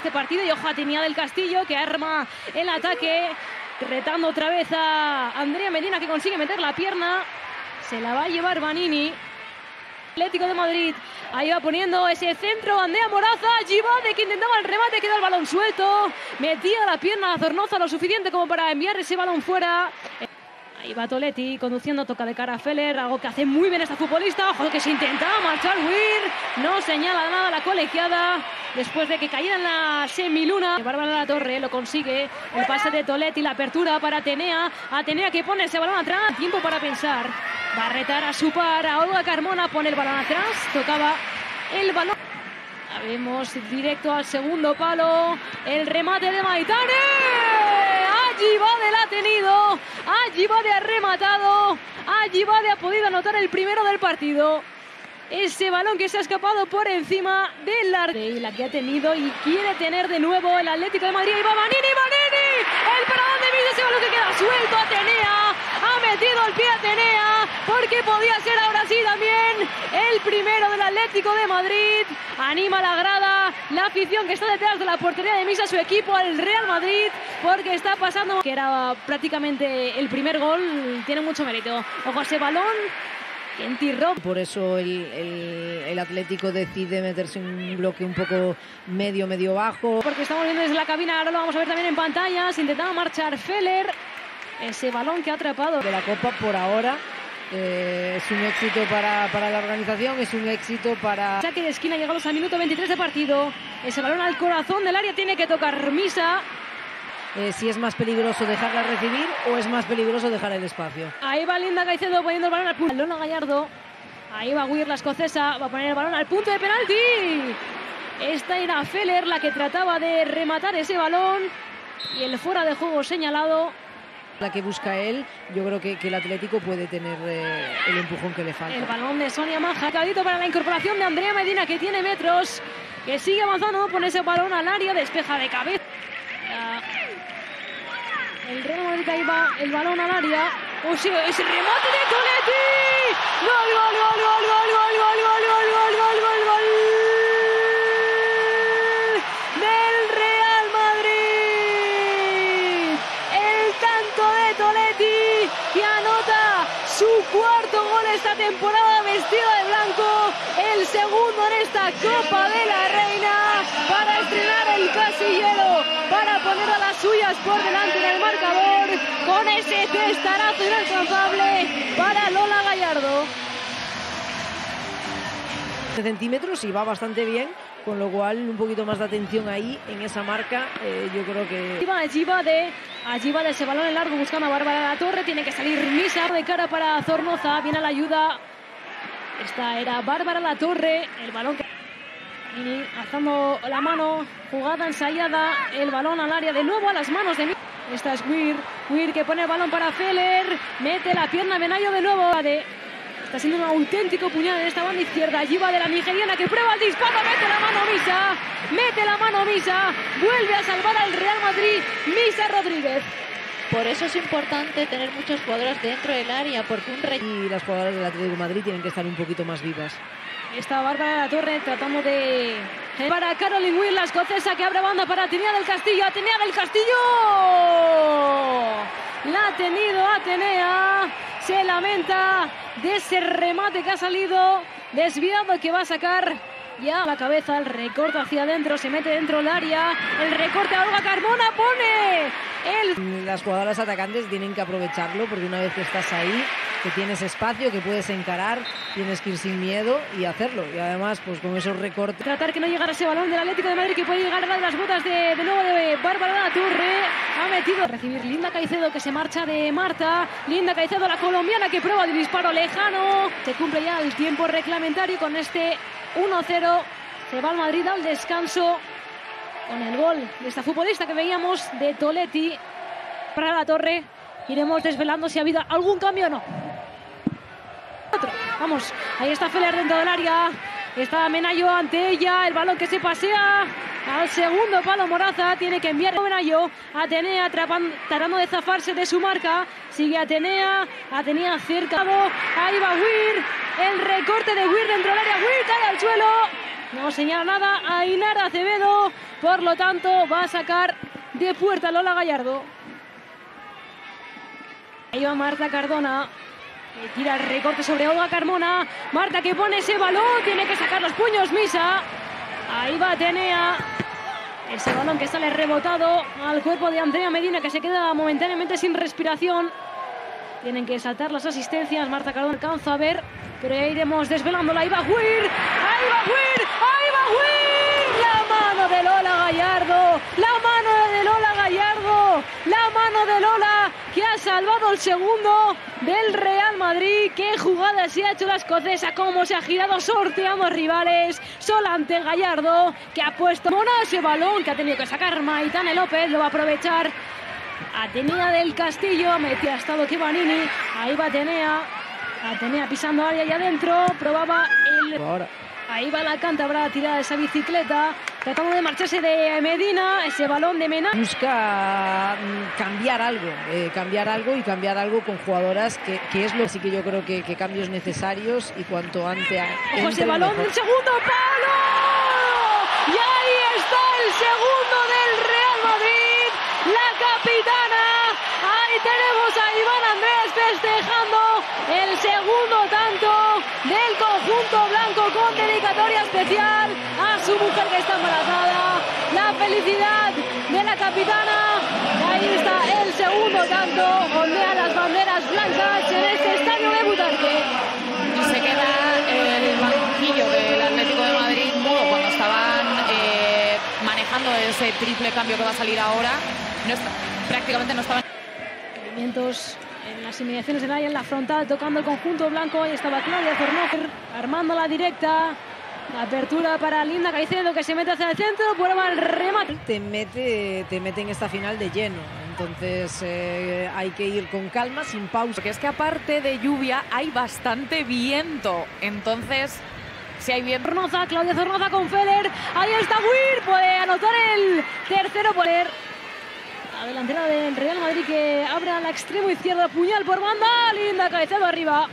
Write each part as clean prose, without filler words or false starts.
este partido. Y ojo, Atenea del Castillo, que arma el ataque, retando otra vez a Andrea Medina, que consigue meter la pierna. Se la va a llevar Vanini. Atlético de Madrid, ahí va poniendo ese centro, Andrea Moraza, Givade, que intentaba el remate, queda el balón suelto, metía la pierna a Zornoza lo suficiente como para enviar ese balón fuera. Ahí va Toletti conduciendo, toca de cara a Feller, algo que hace muy bien esta futbolista. Ojo, que se intentaba marchar Weir, no señala nada la colegiada después de que cayera en la semiluna. Bárbara Latorre lo consigue, el pase de Toletti, la apertura para Atenea, Atenea que pone ese balón atrás, tiempo para pensar, va a retar a su par, a Olga Carmona, pone el balón atrás, tocaba el balón. La vemos directo al segundo palo, el remate de Maitane. Givade la ha tenido, Givade ha rematado, Givade ha podido anotar el primero del partido. Ese balón que se ha escapado por encima del largo. Y la que ha tenido y quiere tener de nuevo el Atlético de Madrid. Y va Vanini, el paradón de Misa, ese balón que queda suelto. Atenea, ha metido el pie Atenea, porque podía ser ahora sí también el primero del Atlético de Madrid. Anima la grada, la afición que está detrás de la portería de Misa, su equipo, el Real Madrid, porque está pasando, que era prácticamente el primer gol, tiene mucho mérito. Ojo a ese balón. Por eso el Atlético decide meterse en un bloque un poco medio bajo. Porque estamos viendo desde la cabina, ahora lo vamos a ver también en pantallas. Intentaba marchar Feller, ese balón que ha atrapado. De la Copa por ahora es un éxito para la organización, es un éxito para... Saque de esquina, llegamos al minuto 23 de partido. Ese balón al corazón del área, tiene que tocar Misa. Si es más peligroso dejarla recibir o es más peligroso dejar el espacio. Ahí va Linda Caicedo poniendo el balón al punto. Lola Gallardo. Ahí va Weir, la escocesa. Va a poner el balón al punto de penalti. Esta era Feller la que trataba de rematar ese balón. Y el fuera de juego señalado. La que busca él, yo creo que el Atlético puede tener el empujón que le falta. El balón de Sonia Maja. Cadito para la incorporación de Andrea Medina, que tiene metros. Que sigue avanzando. Pone ese balón al área. Despeja de cabeza. El Real Madrid, ahí va el balón al área. ¡Oh, sí! ¡Ese remate de Toletti! ¡Gol, gol, gol, gol, gol, gol, gol, gol, gol, gol, gol, gol, gol! ¡Del Real Madrid! El tanto de Toletti, que anota su cuarto gol esta temporada vestido de blanco. El segundo en esta Copa de la Reina, para estrenar el casillero, para poner a las suyas por delante del marcador, con ese testarazo inalcanzable para Lola Gallardo. Centímetros y va bastante bien, con lo cual un poquito más de atención ahí en esa marca. Yo creo que... Allí va de ese balón en largo buscando a Bárbara Latorre, tiene que salir Misa de cara para Zornoza, viene a la ayuda. Esta era Bárbara Latorre, el balón que... Y alzando la mano, jugada ensayada, el balón al área, de nuevo a las manos de Misa. Esta es Weir que pone el balón para Feller, mete la pierna Benayo de nuevo. Está siendo un auténtico puñal en esta banda izquierda. Allí va de la nigeriana que prueba el disparo, mete la mano Misa, vuelve a salvar al Real Madrid, Misa Rodríguez. Por eso es importante tener muchos jugadores dentro del área, porque y las jugadoras del Atlético de Madrid tienen que estar un poquito más vivas. Esta Bárbara Latorre tratando de... Para Caroline Weir, la escocesa, que abre banda para Atenea del Castillo. ¡Atenea del Castillo! La ha tenido Atenea. Se lamenta de ese remate que ha salido desviado, que va a sacar ya la cabeza. El recorte hacia adentro, se mete dentro del área. El recorte a Olga Carmona, pone Las jugadoras atacantes tienen que aprovecharlo, porque una vez que estás ahí, que tienes espacio, que puedes encarar, tienes que ir sin miedo y hacerlo. Y además, pues con esos recortes... Tratar que no llegara ese balón del Atlético de Madrid, que puede llegar a las botas de nuevo de Bárbara Latorre. Ha metido a recibir Linda Caicedo, que se marcha de Marta. Linda Caicedo, la colombiana, que prueba de disparo lejano. Se cumple ya el tiempo reglamentario con este 1-0. Se va al Madrid al descanso con el gol de esta futbolista que veíamos de Toletti. Para Latorre, iremos desvelando si ha habido algún cambio o no. Vamos, ahí está Feller dentro del área. Está Menayo ante ella. El balón que se pasea al segundo palo. Moraza tiene que enviar a Menayo. Atenea tratando de zafarse de su marca. Sigue Atenea cerca. Ahí va Weir. El recorte de Weir dentro del área. Weir cae al suelo. No señala nada a Ainara Acevedo, por lo tanto va a sacar de puerta Lola Gallardo. Ahí va Marta Cardona, que tira el recorte sobre Olga Carmona. Marta que pone ese balón, tiene que sacar los puños Misa. Ahí va Atenea. Ese balón que sale rebotado al cuerpo de Andrea Medina, que se queda momentáneamente sin respiración. Tienen que saltar las asistencias. Marta Cardona alcanza a ver, pero ya iremos desvelándola. Ahí va Weir, ahí va Weir, ahí va Weir. La mano de Lola Gallardo, la mano de Lola Gallardo, la mano de Lola que ha salvado el segundo del Real Madrid. Qué jugada se ha hecho la escocesa, cómo se ha girado sorteando rivales. Sola ante Gallardo, que ha puesto mona ese balón que ha tenido que sacar Maitane López, lo va a aprovechar Atenea del Castillo, metía hasta Vanini. Ahí va Atenea, Atenea pisando área y adentro, probaba el... Ahora. Ahí va la cántabra a tirar esa bicicleta, tratando de marcharse de Medina, ese balón de Mena. Busca cambiar algo y cambiar algo con jugadoras, que es lo sí que yo creo que cambios necesarios y cuanto antes. Ojo ese balón del segundo palo. Y ahí está el segundo del Real Madrid, la capitana. Ahí tenemos a Iván Andrés festejando el segundo tanto del conjunto blanco con dedicatoria especial a su mujer que está embarazada. La felicidad de la capitana. Ahí está el segundo tanto. Ondea las banderas blancas en este estadio de Butarque. Y se queda el banquillo del Atlético de Madrid mudo cuando estaban manejando ese triple cambio que va a salir ahora. Prácticamente no estaban. Movimientos en las inmediaciones del área, en la frontal, tocando el conjunto blanco. Ahí estaba Claudia Zornofer armando la directa. Apertura para Linda Caicedo, que se mete hacia el centro, prueba el remate. Te mete en esta final de lleno. Entonces hay que ir con calma, sin pausa. Porque es que aparte de lluvia hay bastante viento. Entonces, si hay viento... Claudia Zornoza con Feller. Ahí está Weir, puede anotar el tercero. Poder la delantera del Real Madrid que abre al extremo izquierdo, puñal por banda. Linda Caicedo arriba.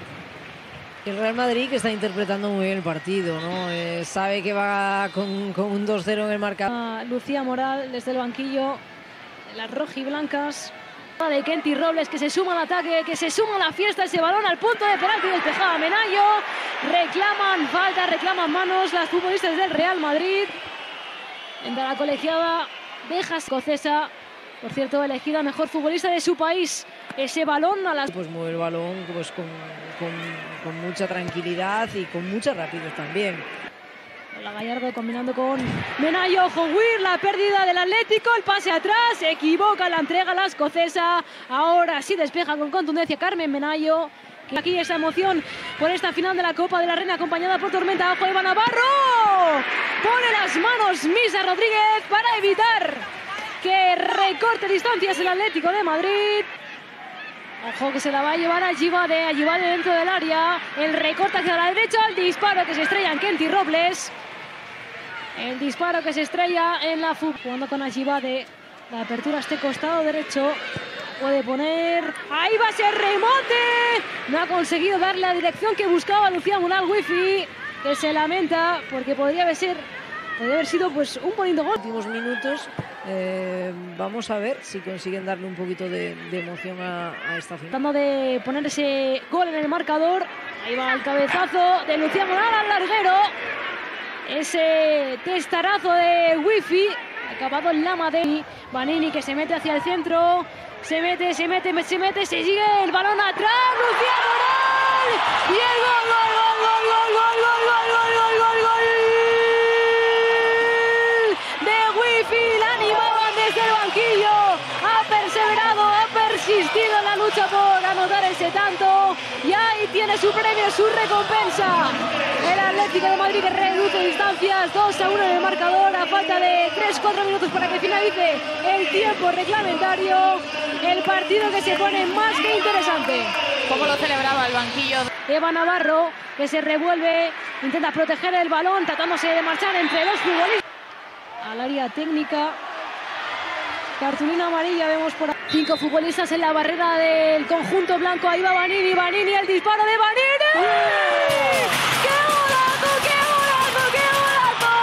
El Real Madrid que está interpretando muy bien el partido, ¿no? Sabe que va con un 2-0 en el marcador. Lucía Moral desde el banquillo de las rojiblancas. De Kenty Robles, que se suma al ataque, que se suma a la fiesta. Ese balón al punto de penalti, despejaba Menayo. Reclaman falta, reclaman manos las futbolistas del Real Madrid. Entra la colegiada, deja escocesa. Por cierto, elegida mejor futbolista de su país. Ese balón a las... Pues mueve el balón pues con mucha tranquilidad y con mucha rapidez también. La Gallardo combinando con Menayo. Weir, la pérdida del Atlético, el pase atrás, se equivoca, la entrega a la escocesa. Ahora sí despeja con contundencia Carmen Menayo. Aquí esa emoción por esta final de la Copa de la Reina, acompañada por tormenta. Ojo, Eva Navarro pone las manos Misa Rodríguez para evitar que recorte distancias el Atlético de Madrid. Ojo que se la va a llevar a Ayibade dentro del área. El recorte hacia la derecha, el disparo que se estrella en Kenty Robles. El disparo que se estrella en la fútbol. Jugando con Ayibade. La apertura a este costado derecho. Puede poner... Ahí va ese remote. No ha conseguido darle la dirección que buscaba Lucía Munal Wifi, que se lamenta porque podría haber sido pues un bonito gol. Últimos minutos. Vamos a ver si consiguen darle un poquito de emoción a esta final. Tratando de poner ese gol en el marcador. Ahí va el cabezazo de Lucía Moral al larguero. Ese testarazo de Wifi. Acabado en la Madeni. Vanini que se mete hacia el centro. Se mete, se sigue el balón atrás. Lucía Moral. Y el gol, de Wifi. La animaban desde el banquillo. Ha perseverado, ha persistido en la lucha por anotar ese tanto. Y ahí tiene su premio, su recompensa. El Atlético de Madrid que reduce distancias, 2-1 en el marcador, a falta de 3-4 minutos para que finalice el tiempo reglamentario. El partido que se pone más que interesante. ¿Cómo lo celebraba el banquillo? Eva Navarro, que se revuelve, intenta proteger el balón, tratándose de marchar entre dos futbolistas. Al área técnica. Cartulina amarilla, vemos por ahí 5 futbolistas en la barrera del conjunto blanco. Ahí va Vanini, el disparo de Vanini. ¡Qué golazo, qué golazo, qué golazo!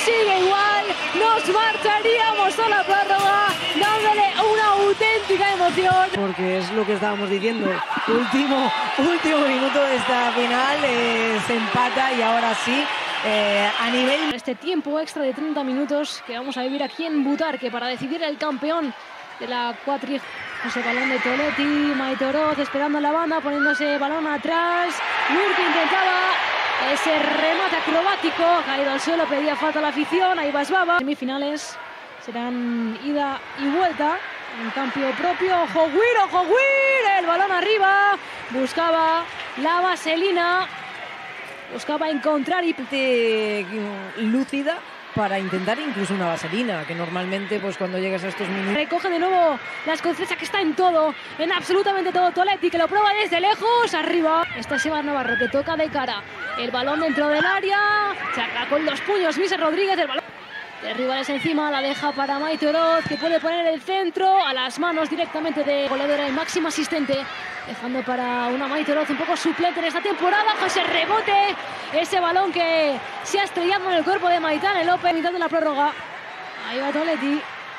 sigue igual, nos marcharíamos a la prórroga dándole una auténtica emoción. Porque es lo que estábamos diciendo, último minuto de esta final, se empata y ahora sí, a nivel... Este tiempo extra de 30 minutos que vamos a vivir aquí en Butarque para decidir el campeón de la cuatrienal. Ese balón de Toletti, Maite Oroz esperando la banda, poniéndose balón atrás. Nur que intentaba ese remate acrobático, caído al suelo, pedía falta a la afición. Ahí va Esbaba. Semifinales serán ida y vuelta en cambio propio. Ojo-Guir, el balón arriba. Buscaba la vaselina, buscaba encontrar y lúcida para intentar incluso una vaselina, que normalmente pues cuando llegas a estos minutos... Recoge de nuevo la escocesa, que está en todo, en absolutamente todo. Toletti, que lo prueba desde lejos, arriba. Está Seba Navarro, que toca de cara. El balón dentro del área, saca con los puños Misa Rodríguez, el balón de rivales encima, la deja para Maite Oroz, que puede poner el centro a las manos directamente de goleadora y máxima asistente, dejando para una Maite Oroz un poco suplente en esta temporada. José rebote, ese balón que se ha estrellado en el cuerpo de Maitane López, mitad de la prórroga. Ahí va Toletti,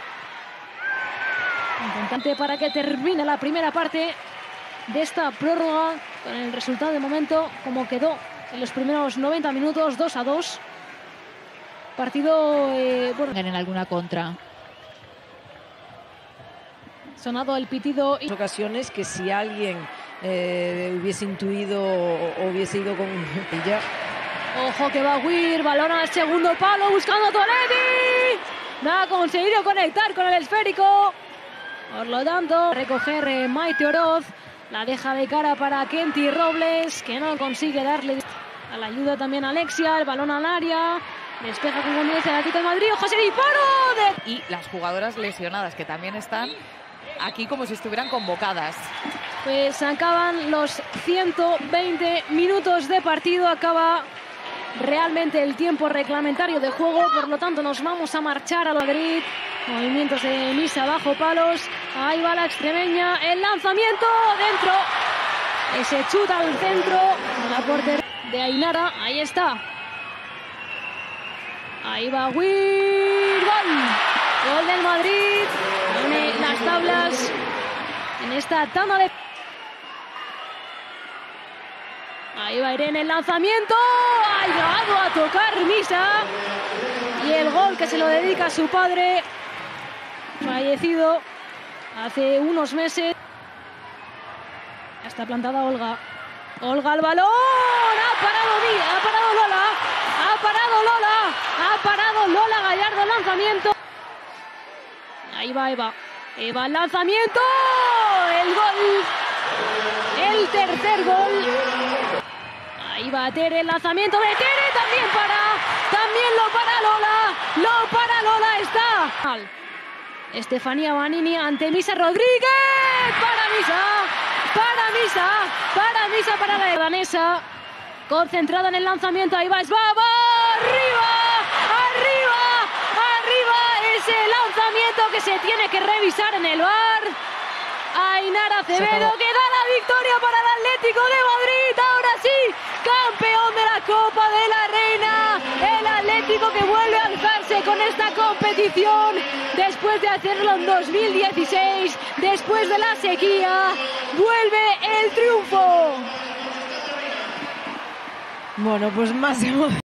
importante para que termine la primera parte de esta prórroga, con el resultado de momento como quedó en los primeros 90 minutos, 2-2. Partido en alguna contra. Sonado el pitido. En ocasiones que si alguien hubiese intuido o hubiese ido con ella. Ojo que va Guir, balón al segundo palo buscando a Toletti. No ha conseguido conectar con el esférico. Por lo tanto, recoger Maite Oroz. La deja de cara para Kenty Robles, que no consigue darle a la ayuda también a Alexia. El balón al área. Despeja con conveniencia el Atlético de Madrid. ¡Ojo ese disparo! Y las jugadoras lesionadas, que también están aquí como si estuvieran convocadas. Pues acaban los 120 minutos de partido. Acaba realmente el tiempo reglamentario de juego. Por lo tanto, nos vamos a marchar a Madrid. Movimientos de Misa bajo palos. Ahí va la extremeña. El lanzamiento dentro. Ese chuta al centro. La portería de Ainara. Ahí está. Ahí va Guir. Gol. Gol del Madrid. Pone las tablas en esta tanda de... Ahí va Irene, el lanzamiento. Ha llegado a tocar Misa. Y el gol que se lo dedica a su padre, fallecido hace unos meses. Ya está plantada Olga. Olga al balón. Ha parado Lola. Ha parado Lola Gallardo el lanzamiento. Ahí va Eva. Eva el lanzamiento. El gol. El tercer gol. Ahí va Tere, el lanzamiento de Tere. También lo para Lola. Está Estefanía Banini ante Misa Rodríguez. Para la danesa. Concentrada en el lanzamiento. Ahí va Esbaba. Arriba. Ese lanzamiento que se tiene que revisar en el VAR. Ainara Acevedo, que da la victoria para el Atlético de Madrid. Ahora sí, campeón de la Copa de la Reina. El Atlético que vuelve a alzarse con esta competición después de hacerlo en 2016. Después de la sequía, vuelve el triunfo. Bueno, pues más emoción.